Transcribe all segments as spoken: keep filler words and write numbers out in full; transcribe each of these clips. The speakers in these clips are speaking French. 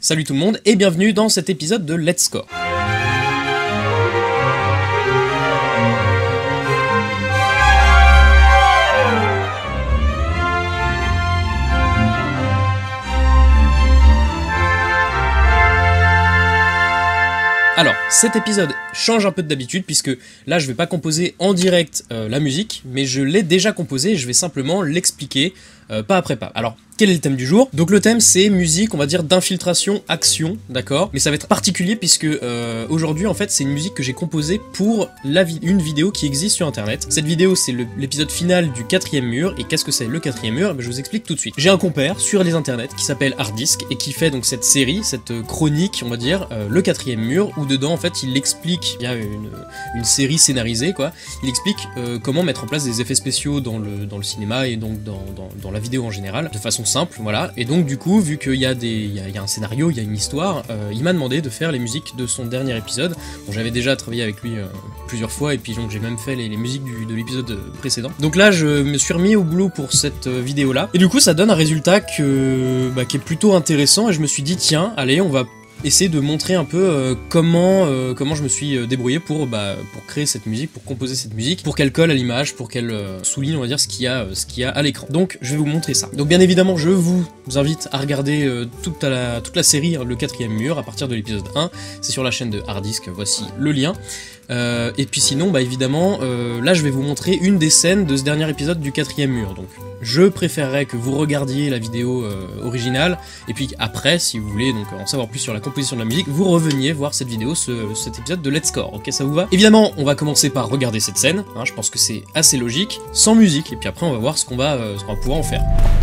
Salut tout le monde et bienvenue dans cet épisode de Let's Score. Alors, cet épisode change un peu d'habitude puisque là je vais pas composer en direct euh, la musique, mais je l'ai déjà composée et je vais simplement l'expliquer euh, pas après pas. Alors, quel est le thème du jour? Donc le thème c'est musique, on va dire d'infiltration, action, d'accord? Mais ça va être particulier puisque euh, aujourd'hui en fait c'est une musique que j'ai composée pour la vi une vidéo qui existe sur internet. Cette vidéo c'est l'épisode final du quatrième mur, et qu'est-ce que c'est le quatrième mur? Ben, je vous explique tout de suite. J'ai un compère sur les internets qui s'appelle Harddisk et qui fait donc cette série, cette chronique on va dire, euh, le quatrième mur, où dedans en fait il explique, il y a une, une série scénarisée quoi, il explique euh, comment mettre en place des effets spéciaux dans le, dans le cinéma et donc dans, dans, dans la vidéo en général, de façon simple, voilà. Et donc du coup, vu qu'il y a des, il y a, il y a un scénario, il y a une histoire, euh, il m'a demandé de faire les musiques de son dernier épisode. Bon, j'avais déjà travaillé avec lui euh, plusieurs fois, et puis donc j'ai même fait les, les musiques du, de l'épisode précédent. Donc là, je me suis remis au boulot pour cette euh, vidéo-là, et du coup, ça donne un résultat que, bah, qui est plutôt intéressant, et je me suis dit, tiens, allez, on va essayer de montrer un peu euh, comment euh, comment je me suis euh, débrouillé pour bah, pour créer cette musique, pour composer cette musique, pour qu'elle colle à l'image, pour qu'elle euh, souligne on va dire ce qu'il y a euh, ce qu'il y a à l'écran. Donc je vais vous montrer ça. Donc bien évidemment je vous invite à regarder euh, toute la toute la série hein, le quatrième mur à partir de l'épisode un. C'est sur la chaîne de Harddisk. Voici le lien. Euh, et puis sinon, bah évidemment, euh, là je vais vous montrer une des scènes de ce dernier épisode du quatrième mur. Donc je préférerais que vous regardiez la vidéo euh, originale, et puis après, si vous voulez donc en savoir plus sur la composition de la musique, vous reveniez voir cette vidéo, ce, cet épisode de Let's Score, ok, ça vous va? Évidemment, on va commencer par regarder cette scène, hein, je pense que c'est assez logique, sans musique, et puis après on va voir ce qu'on va, euh, ce qu'on va pouvoir en faire.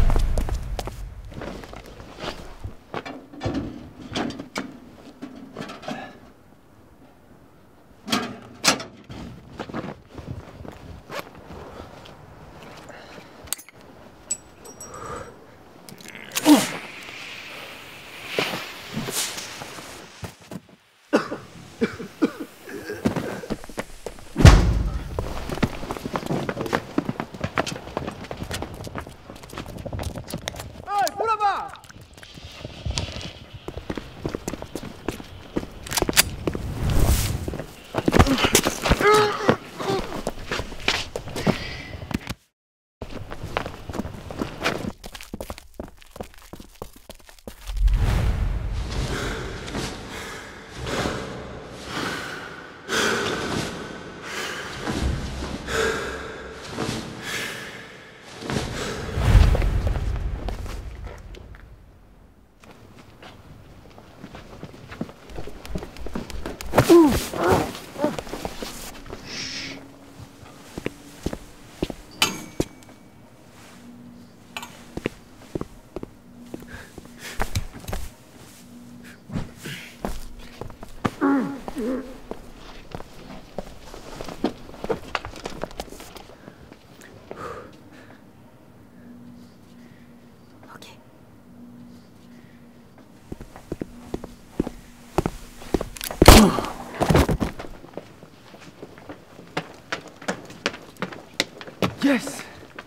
Yes.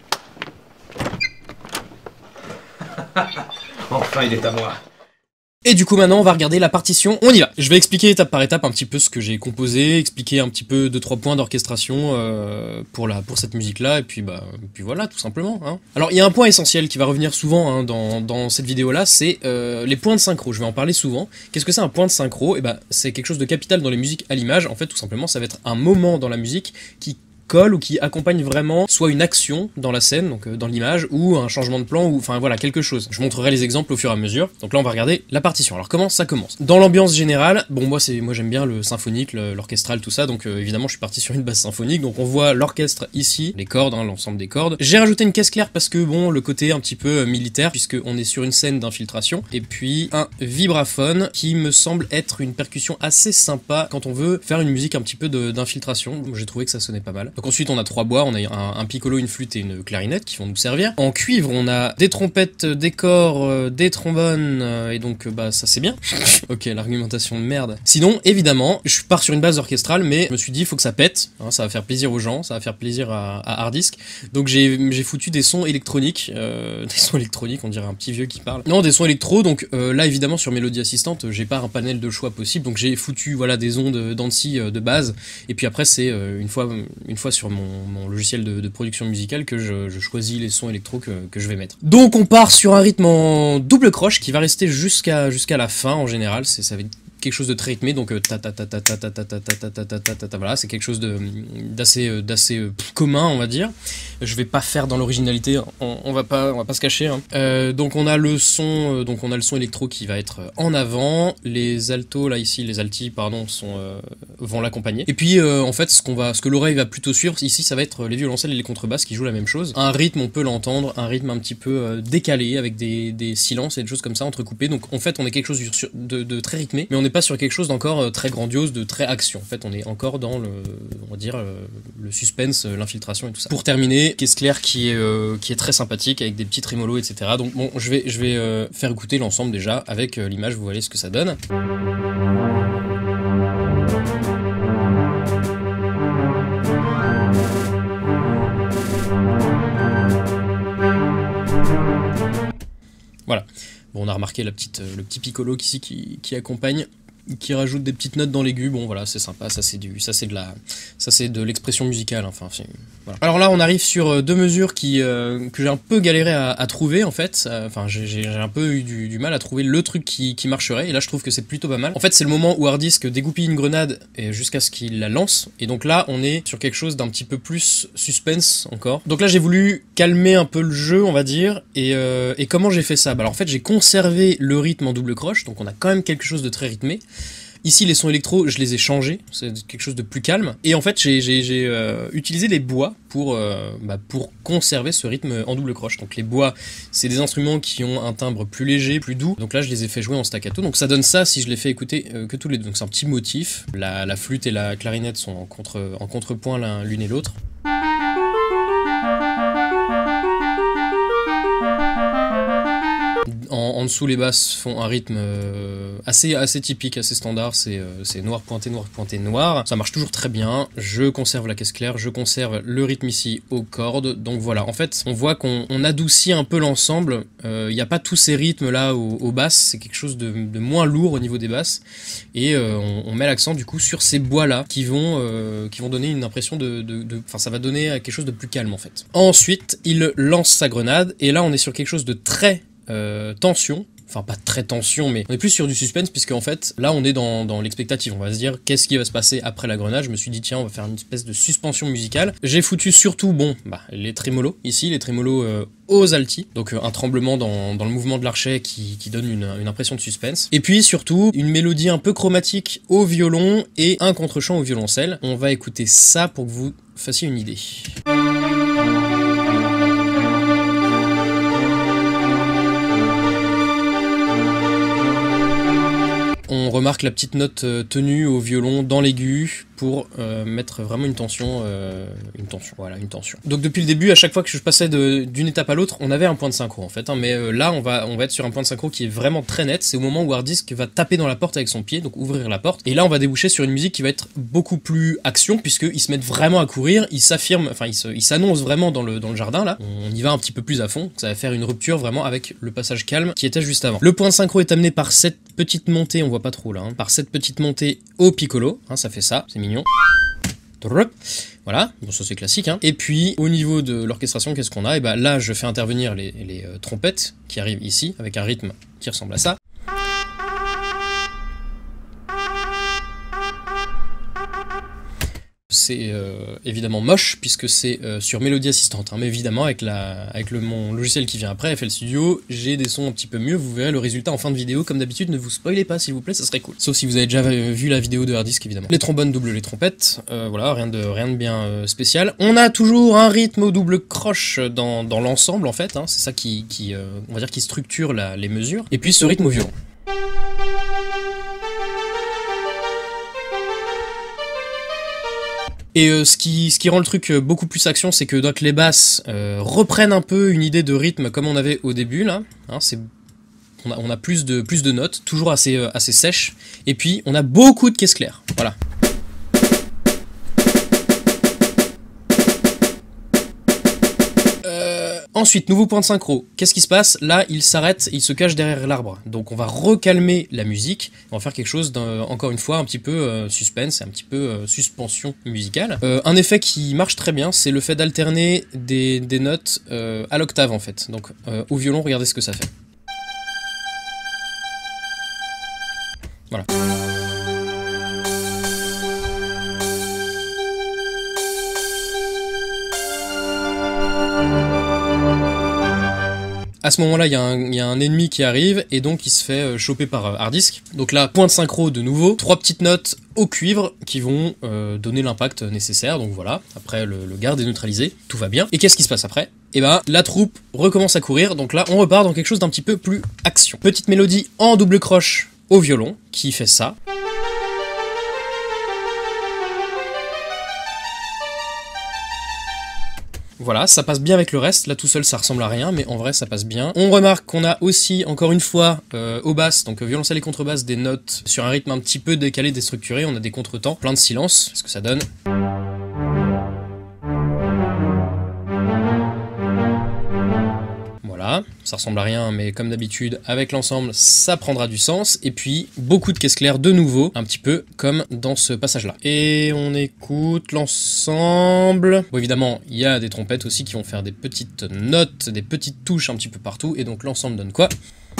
Enfin, il est à moi. Et du coup maintenant on va regarder la partition, on y va. Je vais expliquer étape par étape un petit peu ce que j'ai composé, expliquer un petit peu deux trois points d'orchestration euh, pour la pour cette musique là, et puis bah puis voilà tout simplement. Hein. Alors il y a un point essentiel qui va revenir souvent hein, dans, dans cette vidéo là, c'est euh, les points de synchro, je vais en parler souvent. Qu'est-ce que c'est un point de synchro? Et bah c'est quelque chose de capital dans les musiques à l'image, en fait tout simplement ça va être un moment dans la musique qui colle ou qui accompagne vraiment soit une action dans la scène, donc euh, dans l'image, ou un changement de plan, ou enfin voilà, quelque chose. Je montrerai les exemples au fur et à mesure. Donc là on va regarder la partition. Alors comment ça commence? Dans l'ambiance générale, bon moi c'est moi j'aime bien le symphonique, l'orchestral, tout ça, donc euh, évidemment je suis parti sur une basse symphonique, donc on voit l'orchestre ici, les cordes, hein, l'ensemble des cordes. J'ai rajouté une caisse claire parce que bon, le côté un petit peu euh, militaire, puisque on est sur une scène d'infiltration, et puis un vibraphone qui me semble être une percussion assez sympa quand on veut faire une musique un petit peu d'infiltration. J'ai trouvé que ça sonnait pas mal. Donc ensuite on a trois bois, on a un, un piccolo, une flûte et une clarinette qui vont nous servir. En cuivre on a des trompettes, des corps, euh, des trombones, euh, et donc euh, bah ça c'est bien. Ok, l'argumentation de merde. Sinon évidemment je pars sur une base orchestrale, mais je me suis dit il faut que ça pète, hein, ça va faire plaisir aux gens, ça va faire plaisir à, à Hardisk. Donc j'ai j'ai foutu des sons électroniques, euh, des sons électroniques, on dirait un petit vieux qui parle. Non, des sons électro, donc euh, là évidemment sur Melody Assistant j'ai pas un panel de choix possible, donc j'ai foutu voilà des ondes d'Annecy euh, de base, et puis après c'est euh, une fois une fois sur mon, mon logiciel de, de production musicale que je, je choisis les sons électro que, que je vais mettre. Donc on part sur un rythme en double croche qui va rester jusqu'à jusqu'à la fin en général, c'est ça va être quelque chose de très rythmé, donc ta ta ta ta ta ta ta ta ta ta ta ta ta ta, voilà, c'est quelque chose de d'assez d'assez commun on va dire. Je vais pas faire dans l'originalité, on, on va pas on va pas se cacher. Hein. Euh, donc on a le son, donc on a le son électro qui va être en avant, les altos là ici, les altis pardon sont euh, vont l'accompagner. Et puis euh, en fait ce qu'on va, ce que l'oreille va plutôt suivre ici, ça va être les violoncelles et les contrebasses qui jouent la même chose. Un rythme on peut l'entendre, un rythme un petit peu euh, décalé avec des des silences et des choses comme ça entrecoupées. Donc en fait on est quelque chose de, de très rythmé, mais on n'est pas sur quelque chose d'encore très grandiose, de très action. En fait, on est encore dans le, on va dire, le suspense, l'infiltration et tout ça. Pour terminer, caisse claire qui est, euh, qui est très sympathique avec des petits trémolos, et cetera. Donc bon, je vais, je vais euh, faire écouter l'ensemble déjà avec euh, l'image, vous voyez ce que ça donne. Voilà. Bon, on a remarqué la petite, le petit piccolo ici qui, qui accompagne, qui rajoute des petites notes dans l'aigu. Bon voilà, c'est sympa, ça c'est du ça c'est de la ça c'est de l'expression musicale, enfin voilà. Alors là on arrive sur deux mesures qui euh, que j'ai un peu galéré à, à trouver en fait, enfin j'ai j'ai un peu eu du, du mal à trouver le truc qui, qui marcherait, et là je trouve que c'est plutôt pas mal. En fait c'est le moment où Hardisk dégoupille une grenade jusqu'à ce qu'il la lance, et donc là on est sur quelque chose d'un petit peu plus suspense encore. Donc là j'ai voulu calmer un peu le jeu on va dire, et, euh, et comment j'ai fait ça? Bah alors en fait j'ai conservé le rythme en double croche, donc on a quand même quelque chose de très rythmé. Ici, les sons électro, je les ai changés, c'est quelque chose de plus calme. Et en fait, j'ai euh, utilisé les bois pour, euh, bah, pour conserver ce rythme en double croche. Donc les bois, c'est des instruments qui ont un timbre plus léger, plus doux. Donc là, je les ai fait jouer en staccato. Donc ça donne ça si je les fais écouter euh, que tous les deux. Donc c'est un petit motif. La, la flûte et la clarinette sont en, contre, en contrepoint l'une et l'autre. En, en dessous, les basses font un rythme euh, assez, assez typique, assez standard, c'est euh, noir pointé, noir pointé, noir. Ça marche toujours très bien, je conserve la caisse claire, je conserve le rythme ici aux cordes, donc voilà, en fait, on voit qu'on on adoucit un peu l'ensemble, il euh, n'y a pas tous ces rythmes là aux, aux basses, c'est quelque chose de, de moins lourd au niveau des basses, et euh, on, on met l'accent du coup sur ces bois là, qui vont, euh, qui vont donner une impression de... de, de enfin, ça va donner quelque chose de plus calme en fait. Ensuite, il lance sa grenade, et là on est sur quelque chose de très... Euh, tension, enfin pas très tension, mais on est plus sur du suspense, puisque en fait là on est dans, dans l'expectative, on va se dire qu'est-ce qui va se passer après la grenade. Je me suis dit tiens on va faire une espèce de suspension musicale. J'ai foutu surtout bon bah les trémolos ici, les trémolos euh, aux altis, donc euh, un tremblement dans, dans le mouvement de l'archet qui, qui donne une, une impression de suspense, et puis surtout une mélodie un peu chromatique au violon et un contre-champ au violoncelle. On va écouter ça pour que vous fassiez une idée. On remarque la petite note euh, tenue au violon dans l'aigu pour euh, mettre vraiment une tension, euh, une tension, voilà, une tension. Donc depuis le début, à chaque fois que je passais d'une étape à l'autre, on avait un point de synchro en fait, hein, mais euh, là on va, on va être sur un point de synchro qui est vraiment très net. C'est au moment où Hardisk va taper dans la porte avec son pied, donc ouvrir la porte, et là on va déboucher sur une musique qui va être beaucoup plus action, puisqu'ils se mettent vraiment à courir, ils s'affirment, enfin ils s'annoncent vraiment dans le, dans le jardin là, on y va un petit peu plus à fond, ça va faire une rupture vraiment avec le passage calme qui était juste avant. Le point de synchro est amené par cette petite montée, on voit pas trop là, hein, par cette petite montée au piccolo, hein, ça fait ça, c'est mignon. Voilà, bon ça c'est classique, hein. Et puis au niveau de l'orchestration, qu'est-ce qu'on a? Et bah là je fais intervenir les, les euh, trompettes qui arrivent ici avec un rythme qui ressemble à ça. C'est euh, évidemment moche puisque c'est euh, sur Melody Assistant, hein, mais évidemment avec, la, avec le, mon logiciel qui vient après, F L Studio, j'ai des sons un petit peu mieux, vous verrez le résultat en fin de vidéo. Comme d'habitude, ne vous spoilez pas s'il vous plaît, ça serait cool. Sauf si vous avez déjà vu la vidéo de Hardisk évidemment. Les trombones doublent les trompettes, euh, voilà, rien de, rien de bien euh, spécial. On a toujours un rythme au double croche dans, dans l'ensemble en fait, hein, c'est ça qui, qui euh, on va dire qui structure la, les mesures. Et puis ce rythme au violon. Et euh, ce, qui, ce qui rend le truc euh, beaucoup plus action, c'est que donc, les basses euh, reprennent un peu une idée de rythme comme on avait au début, là. Hein, c'est... On a, on a plus, de, plus de notes, toujours assez, euh, assez sèches. Et puis, on a beaucoup de caisses claires. Voilà. Euh, ensuite, nouveau point de synchro. Qu'est-ce qui se passe? Là, il s'arrête, il se cache derrière l'arbre. Donc, on va recalmer la musique. On va faire quelque chose, encore une fois, un petit peu euh, suspense, un petit peu euh, suspension musicale. Euh, un effet qui marche très bien, c'est le fait d'alterner des, des notes euh, à l'octave, en fait. Donc, euh, au violon, regardez ce que ça fait. Voilà. À ce moment-là, il y, y a un ennemi qui arrive et donc il se fait euh, choper par euh, hard disk. Donc là, point de synchro de nouveau, trois petites notes au cuivre qui vont euh, donner l'impact nécessaire. Donc voilà, après le, le garde est neutralisé, tout va bien. Et qu'est-ce qui se passe après? Et ben la troupe recommence à courir, donc là on repart dans quelque chose d'un petit peu plus action. Petite mélodie en double croche au violon qui fait ça. Voilà, ça passe bien avec le reste, là tout seul ça ressemble à rien, mais en vrai ça passe bien. On remarque qu'on a aussi, encore une fois, euh, aux basses, donc euh, violoncelle et contrebasse, des notes sur un rythme un petit peu décalé, déstructuré, on a des contretemps, plein de silence, ce que ça donne. Voilà, ça ressemble à rien, mais comme d'habitude, avec l'ensemble, ça prendra du sens. Et puis, beaucoup de caisses claires de nouveau, un petit peu comme dans ce passage-là. Et on écoute l'ensemble. Bon, évidemment, il y a des trompettes aussi qui vont faire des petites notes, des petites touches un petit peu partout. Et donc, l'ensemble donne quoi ?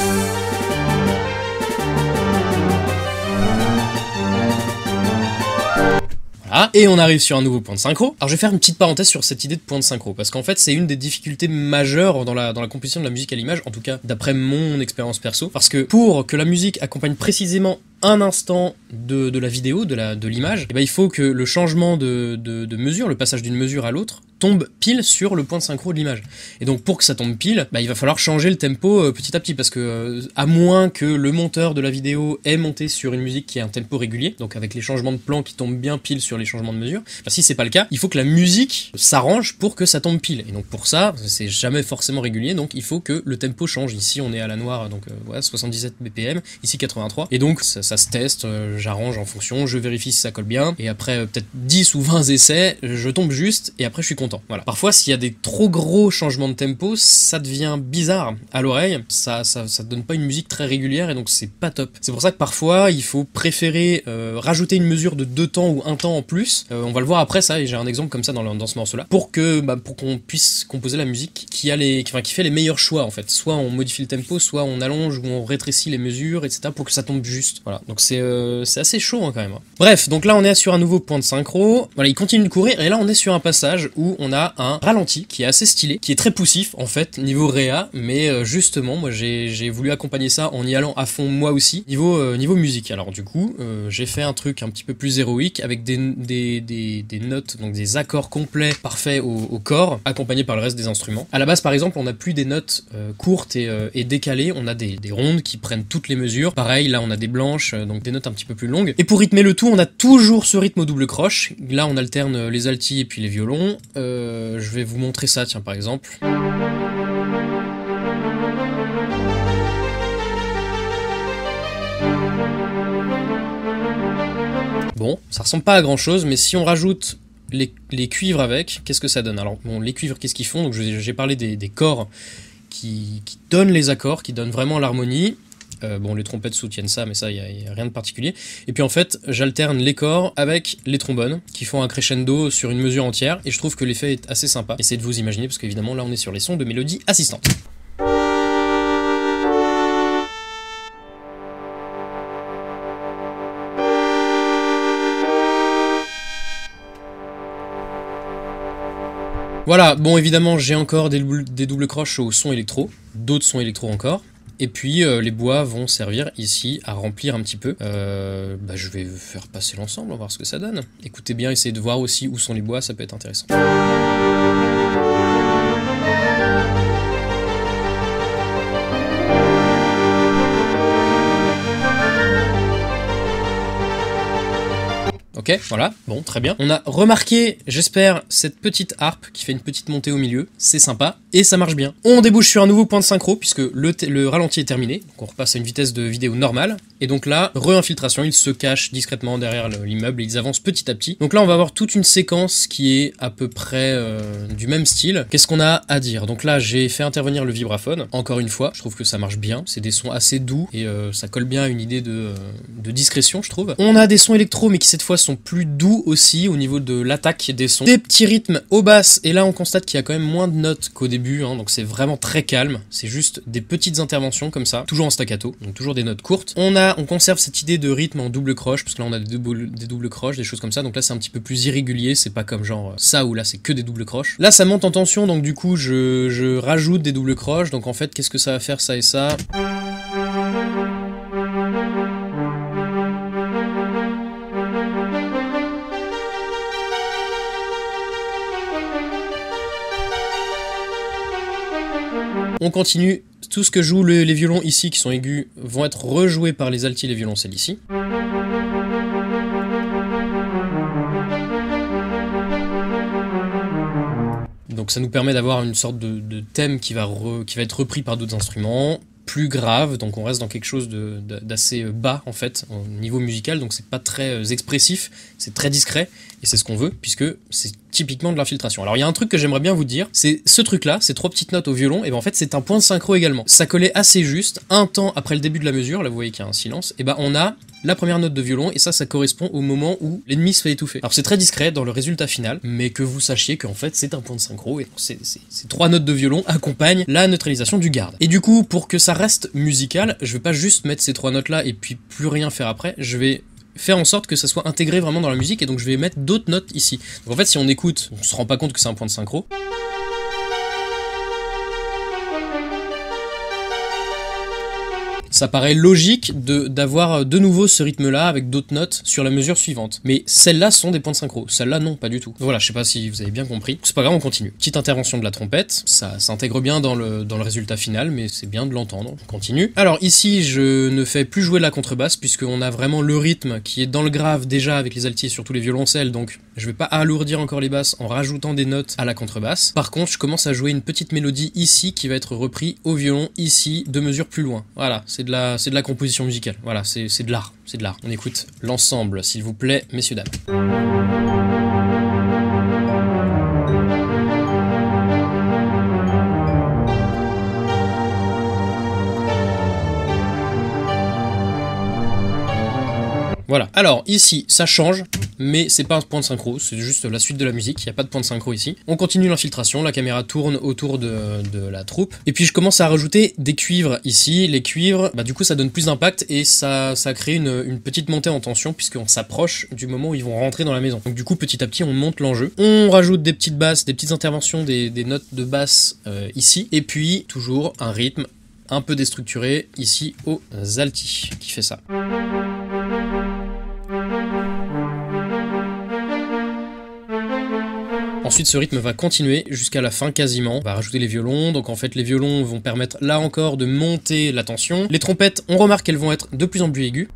Voilà, et on arrive sur un nouveau point de synchro. Alors je vais faire une petite parenthèse sur cette idée de point de synchro, parce qu'en fait c'est une des difficultés majeures dans la, dans la composition de la musique à l'image, en tout cas d'après mon expérience perso, parce que pour que la musique accompagne précisément un instant de, de la vidéo, de la de l'image, eh ben, il faut que le changement de, de, de mesure, le passage d'une mesure à l'autre, tombe pile sur le point de synchro de l'image. Et donc pour que ça tombe pile, bah, il va falloir changer le tempo euh, petit à petit, parce que euh, à moins que le monteur de la vidéo ait monté sur une musique qui ait un tempo régulier, donc avec les changements de plan qui tombent bien pile sur les changements de mesure, bah, si c'est pas le cas, il faut que la musique s'arrange pour que ça tombe pile. Et donc pour ça, c'est jamais forcément régulier, donc il faut que le tempo change. Ici on est à la noire, donc euh, ouais, soixante-dix-sept B P M, ici quatre-vingt-trois, et donc ça, ça se teste, euh, j'arrange en fonction, je vérifie si ça colle bien, et après euh, peut-être dix ou vingt essais, je tombe juste, et après je suis content. Voilà. Parfois, s'il y a des trop gros changements de tempo, ça devient bizarre à l'oreille, ça, ça, ça donne pas une musique très régulière, et donc c'est pas top. C'est pour ça que parfois, il faut préférer euh, rajouter une mesure de deux temps ou un temps en plus, euh, on va le voir après ça, et j'ai un exemple comme ça dans, le, dans ce morceau-là, pour que bah, pour qu'on puisse composer la musique qui, a les, qui, enfin, qui fait les meilleurs choix, en fait. Soit on modifie le tempo, soit on allonge ou on rétrécit les mesures, et cetera, pour que ça tombe juste. Voilà, donc c'est euh, c'est assez chaud hein, quand même. Bref, donc là on est sur un nouveau point de synchro, voilà, il continue de courir, et là on est sur un passage où on a un ralenti qui est assez stylé, qui est très poussif en fait, niveau réa, mais euh, justement, moi j'ai voulu accompagner ça en y allant à fond moi aussi, niveau, euh, niveau musique. Alors du coup, euh, j'ai fait un truc un petit peu plus héroïque, avec des, des, des, des notes, donc des accords complets, parfaits au, au corps, accompagnés par le reste des instruments. À la base par exemple, on n'a plus des notes euh, courtes et, euh, et décalées, on a des, des rondes qui prennent toutes les mesures. Pareil, là on a des blanches, euh, donc des notes un petit peu plus longues. Et pour rythmer le tout, on a toujours ce rythme au double croche. Là on alterne les altis et puis les violons. Euh, je vais vous montrer ça, tiens, par exemple. Bon, ça ressemble pas à grand chose, mais si on rajoute les, les cuivres avec, qu'est-ce que ça donne? Alors, bon, les cuivres, qu'est-ce qu'ils font? Donc, j'ai parlé des, des corps qui, qui donnent les accords, qui donnent vraiment l'harmonie. Euh, bon, les trompettes soutiennent ça, mais ça, il n'y a, a rien de particulier. Et puis en fait, j'alterne les corps avec les trombones, qui font un crescendo sur une mesure entière, et je trouve que l'effet est assez sympa. Essayez de vous imaginer, parce qu'évidemment, là, on est sur les sons de mélodie assistante. Voilà, bon, évidemment, j'ai encore des, des doubles croches au son électro, d'autres sons électro encore. Et puis euh, les bois vont servir ici à remplir un petit peu. Euh, bah, je vais faire passer l'ensemble, on va voir ce que ça donne. Écoutez bien, essayez de voir aussi où sont les bois, ça peut être intéressant. Ok, Ok, voilà, bon, très bien. On a remarqué, j'espère, cette petite harpe qui fait une petite montée au milieu, c'est sympa, et ça marche bien. On débouche sur un nouveau point de synchro, puisque le, le ralenti est terminé, donc on repasse à une vitesse de vidéo normale, et donc là, re-infiltration, ils se cachent discrètement derrière l'immeuble, et ils avancent petit à petit. Donc là, on va avoir toute une séquence qui est à peu près euh, du même style. Qu'est-ce qu'on a à dire? Donc là, j'ai fait intervenir le vibraphone, encore une fois, je trouve que ça marche bien, c'est des sons assez doux, et euh, ça colle bien à une idée de, euh, de discrétion, je trouve. On a des sons électro, mais qui cette fois sont plus doux aussi, au niveau de l'attaque des sons. Des petits rythmes au basse, et là on constate qu'il y a quand même moins de notes qu'au début, hein, donc c'est vraiment très calme, c'est juste des petites interventions comme ça, toujours en staccato, donc toujours des notes courtes. On a, on conserve cette idée de rythme en double croche, parce que là on a des doubles, des doubles croches, des choses comme ça, donc là c'est un petit peu plus irrégulier, c'est pas comme genre ça où là c'est que des doubles croches. Là ça monte en tension, donc du coup je, je rajoute des doubles croches, donc en fait qu'est-ce que ça va faire ça et ça? On continue, tout ce que jouent le, les violons ici qui sont aigus vont être rejoués par les altis et les violoncelles ici. Donc ça nous permet d'avoir une sorte de, de thème qui va, re, qui va être repris par d'autres instruments, plus grave, donc on reste dans quelque chose d'assez bas en fait, au niveau musical, donc c'est pas très expressif, c'est très discret, et c'est ce qu'on veut, puisque c'est typiquement de l'infiltration. Alors il y a un truc que j'aimerais bien vous dire, c'est ce truc-là, ces trois petites notes au violon, et ben en fait c'est un point de synchro également. Ça collait assez juste, un temps après le début de la mesure, là vous voyez qu'il y a un silence, et ben on a la première note de violon, et ça, ça correspond au moment où l'ennemi se fait étouffer. Alors c'est très discret dans le résultat final, mais que vous sachiez qu'en fait c'est un point de synchro, et ces trois notes de violon accompagnent la neutralisation du garde. Et du coup, pour que ça reste musical, je vais pas juste mettre ces trois notes là et puis plus rien faire après, je vais faire en sorte que ça soit intégré vraiment dans la musique, et donc je vais mettre d'autres notes ici. Donc en fait si on écoute, on se rend pas compte que c'est un point de synchro. Ça paraît logique de d'avoir de nouveau ce rythme-là avec d'autres notes sur la mesure suivante. Mais celles-là sont des points de synchro, celles-là non, pas du tout. Voilà, je sais pas si vous avez bien compris. C'est pas grave, on continue. Petite intervention de la trompette, ça s'intègre bien dans le, dans le résultat final, mais c'est bien de l'entendre. On continue. Alors ici, je ne fais plus jouer la contrebasse, puisqu'on a vraiment le rythme qui est dans le grave déjà avec les altis et surtout les violoncelles, donc je vais pas alourdir encore les basses en rajoutant des notes à la contrebasse. Par contre, je commence à jouer une petite mélodie ici qui va être reprise au violon ici, deux mesures plus loin. Voilà, c'est de la, c'est de la composition musicale. Voilà, c'est de l'art, c'est de l'art. On écoute l'ensemble, s'il vous plaît, messieurs, dames. Voilà, alors ici ça change, mais c'est pas un point de synchro, c'est juste la suite de la musique, il n'y a pas de point de synchro ici. On continue l'infiltration, la caméra tourne autour de, de la troupe, et puis je commence à rajouter des cuivres ici. Les cuivres, bah du coup ça donne plus d'impact, et ça, ça crée une, une petite montée en tension, puisqu'on s'approche du moment où ils vont rentrer dans la maison. Donc du coup petit à petit on monte l'enjeu. On rajoute des petites basses, des petites interventions, des, des notes de basse euh, ici, et puis toujours un rythme un peu déstructuré ici aux altis, qui fait ça. Ensuite, ce rythme va continuer jusqu'à la fin quasiment. On va rajouter les violons, donc en fait les violons vont permettre là encore de monter la tension. Les trompettes, on remarque qu'elles vont être de plus en plus aiguës.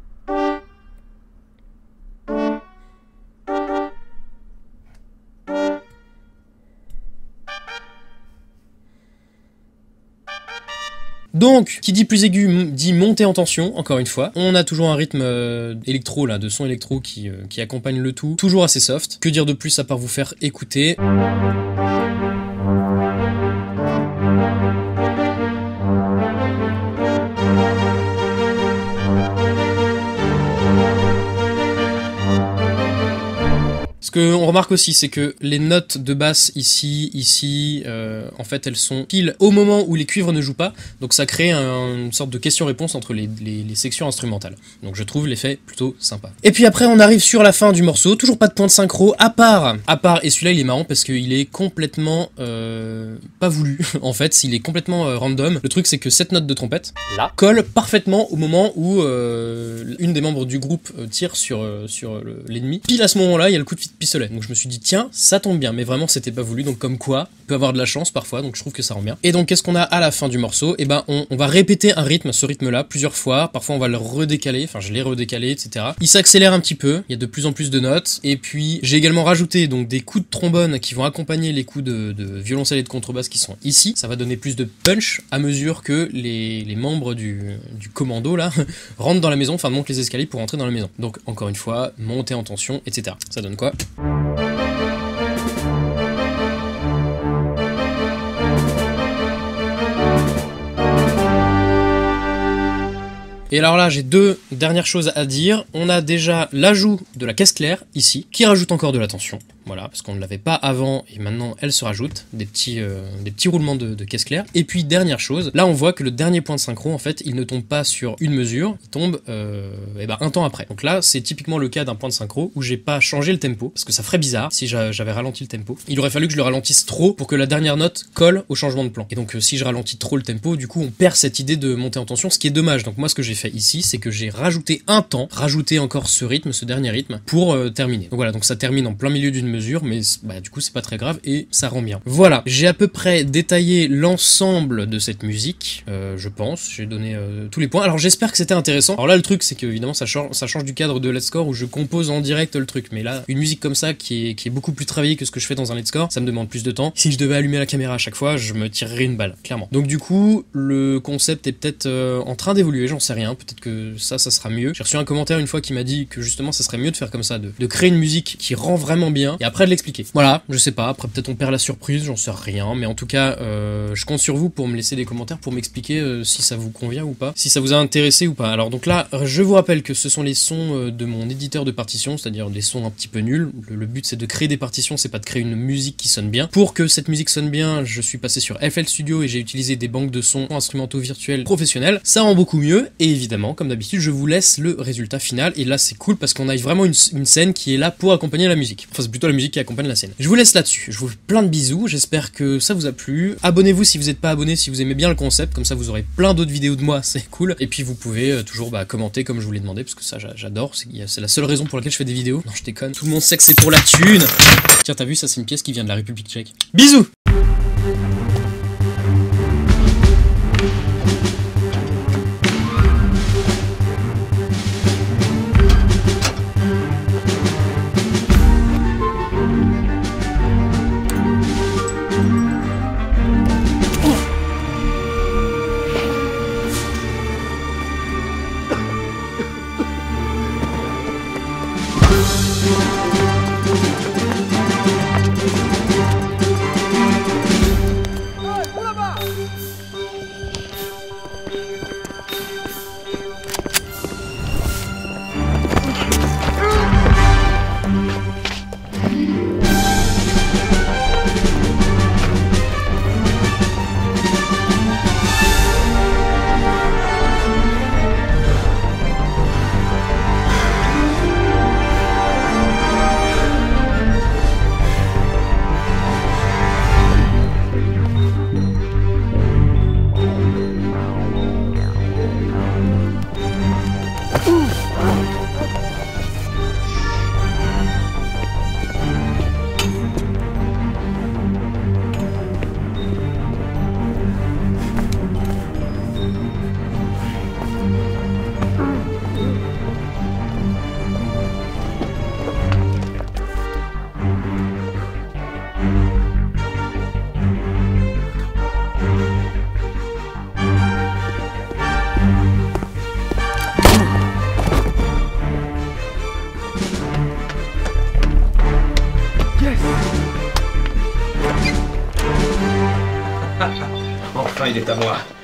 Donc, qui dit plus aigu dit montée en tension, encore une fois. On a toujours un rythme euh, électro, là, de son électro qui, euh, qui accompagne le tout. Toujours assez soft. Que dire de plus à part vous faire écouter ? Ce qu'on remarque aussi, c'est que les notes de basse ici, ici, euh, en fait, elles sont pile au moment où les cuivres ne jouent pas, donc ça crée un, une sorte de question-réponse entre les, les, les sections instrumentales. Donc je trouve l'effet plutôt sympa. Et puis après, on arrive sur la fin du morceau, toujours pas de point de synchro, à part, à part, et celui-là il est marrant parce qu'il est complètement euh, pas voulu, en fait, il est complètement euh, random. Le truc c'est que cette note de trompette, là, colle parfaitement au moment où euh, une des membres du groupe euh, tire sur, euh, sur l'ennemi. Pile à ce moment-là, il y a le coup de pistolet. Donc je me suis dit tiens, ça tombe bien, mais vraiment c'était pas voulu, donc comme quoi, on peut avoir de la chance parfois, donc je trouve que ça rend bien. Et donc qu'est-ce qu'on a à la fin du morceau? Et ben on, on va répéter un rythme, ce rythme-là, plusieurs fois, parfois on va le redécaler, enfin je l'ai redécalé, et cetera. Il s'accélère un petit peu, il y a de plus en plus de notes, et puis j'ai également rajouté donc des coups de trombone qui vont accompagner les coups de, de violoncelle et de contrebasse qui sont ici. Ça va donner plus de punch à mesure que les, les membres du, du commando là rentrent dans la maison, enfin montent les escaliers pour entrer dans la maison. Donc encore une fois, monter en tension, et cetera. Ça donne quoi? Et alors là, j'ai deux dernières choses à dire. On a déjà l'ajout de la caisse claire, ici, qui rajoute encore de la tension. Voilà, parce qu'on ne l'avait pas avant, et maintenant elle se rajoute. Des petits, euh, des petits roulements de, de caisse claire. Et puis, dernière chose, là on voit que le dernier point de synchro, en fait, il ne tombe pas sur une mesure, il tombe euh, eh ben, un temps après. Donc là, c'est typiquement le cas d'un point de synchro où j'ai pas changé le tempo, parce que ça ferait bizarre si j'avais ralenti le tempo. Il aurait fallu que je le ralentisse trop pour que la dernière note colle au changement de plan. Et donc, euh, si je ralentis trop le tempo, du coup, on perd cette idée de monter en tension, ce qui est dommage. Donc moi, ce que j'ai fait ici, c'est que j'ai rajouté un temps, rajouté encore ce rythme, ce dernier rythme, pour euh, terminer. Donc voilà, donc ça termine en plein milieu d'une mesure, mais bah, du coup c'est pas très grave et ça rend bien. Voilà, j'ai à peu près détaillé l'ensemble de cette musique, euh, je pense, j'ai donné euh, tous les points. Alors j'espère que c'était intéressant. Alors là le truc c'est que évidemment ça change, ça change du cadre de Let's Score où je compose en direct le truc, mais là une musique comme ça qui est, qui est beaucoup plus travaillée que ce que je fais dans un Let's Score, ça me demande plus de temps. Si je devais allumer la caméra à chaque fois, je me tirerais une balle, clairement. Donc du coup le concept est peut-être euh, en train d'évoluer, j'en sais rien, peut-être que ça, ça sera mieux. J'ai reçu un commentaire une fois qui m'a dit que justement ça serait mieux de faire comme ça, de, de créer une musique qui rend vraiment bien et après de l'expliquer. Voilà, je sais pas, après peut-être on perd la surprise, j'en sais rien, mais en tout cas euh, je compte sur vous pour me laisser des commentaires pour m'expliquer euh, si ça vous convient ou pas, si ça vous a intéressé ou pas. Alors donc là, je vous rappelle que ce sont les sons euh, de mon éditeur de partitions, c'est-à-dire des sons un petit peu nuls. Le, le but c'est de créer des partitions, c'est pas de créer une musique qui sonne bien. Pour que cette musique sonne bien, je suis passé sur F L Studio et j'ai utilisé des banques de sons instrumentaux virtuels professionnels. Ça rend beaucoup mieux et évidemment, comme d'habitude, je vous laisse le résultat final et là c'est cool parce qu'on a vraiment une, une scène qui est là pour accompagner la musique. Enfin c'est plutôt la musique qui accompagne la scène. Je vous laisse là-dessus, je vous fais plein de bisous, j'espère que ça vous a plu. Abonnez-vous si vous n'êtes pas abonné, si vous aimez bien le concept, comme ça vous aurez plein d'autres vidéos de moi, c'est cool. Et puis vous pouvez euh, toujours bah, commenter comme je vous l'ai demandé parce que ça j'adore, c'est la seule raison pour laquelle je fais des vidéos. Non je déconne, tout le monde sait que c'est pour la thune. Tiens t'as vu ça c'est une pièce qui vient de la République tchèque. Bisous. Enfin, il est à moi.